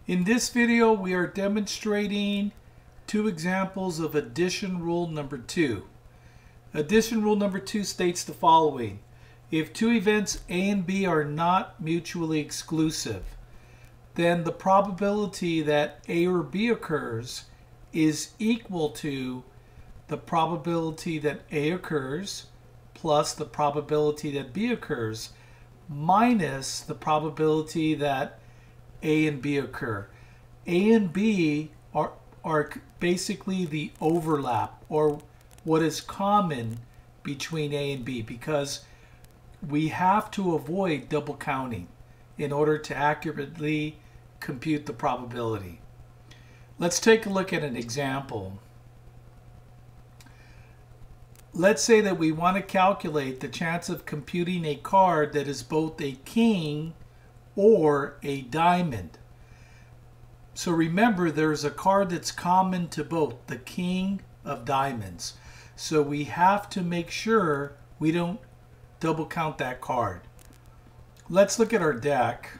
In this video, we are demonstrating two examples of addition rule number 2. Addition rule number 2 states the following. If two events A and B are not mutually exclusive, then the probability that A or B occurs is equal to the probability that A occurs plus the probability that B occurs minus the probability that A and B occur. A and B are basically the overlap, or what is common between A and B, because we have to avoid double counting in order to accurately compute the probability. Let's take a look at an example. Let's say that we want to calculate the chance of computing a card that is both a king or a diamond. So remember, there's a card that's common to both, the king of diamonds. So we have to make sure we don't double count that card. Let's look at our deck.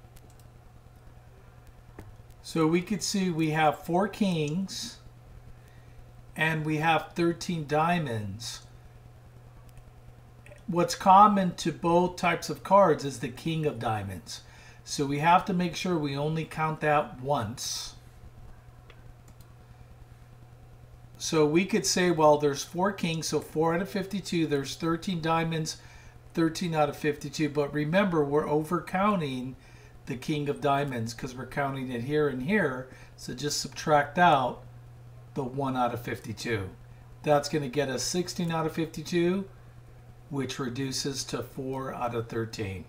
So we could see we have 4 kings and we have 13 diamonds. What's common to both types of cards is the king of diamonds. So we have to make sure we only count that once. So we could say, well, there's 4 kings, so 4 out of 52. There's 13 diamonds, 13 out of 52. But remember, we're over counting the king of diamonds because we're counting it here and here. So just subtract out the 1 out of 52. That's going to get us 16 out of 52, which reduces to 4 out of 13.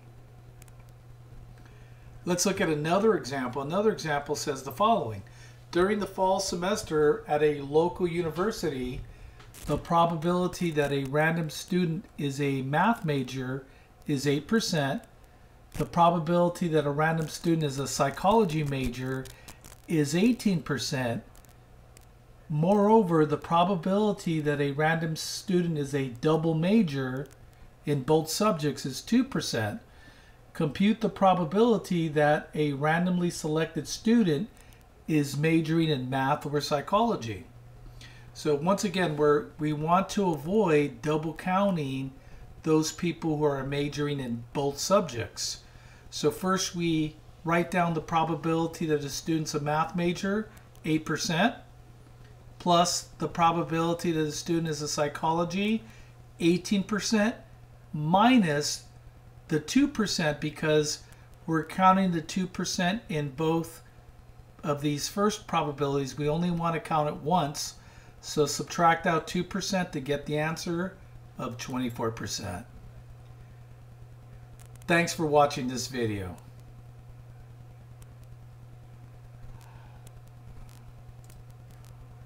Let's look at another example. Another example says the following. During the fall semester at a local university, the probability that a random student is a math major is 8%. The probability that a random student is a psychology major is 18%. Moreover, the probability that a random student is a double major in both subjects is 2%. Compute the probability that a randomly selected student is majoring in math or psychology. So once again, we want to avoid double counting those people who are majoring in both subjects. So first we write down the probability that a student's a math major, 8%, plus the probability that a student is a psychology, 18%, minus the 2%, because we're counting the 2% in both of these first probabilities. We only want to count it once, so subtract out 2% to get the answer of 24%. Thanks for watching this video.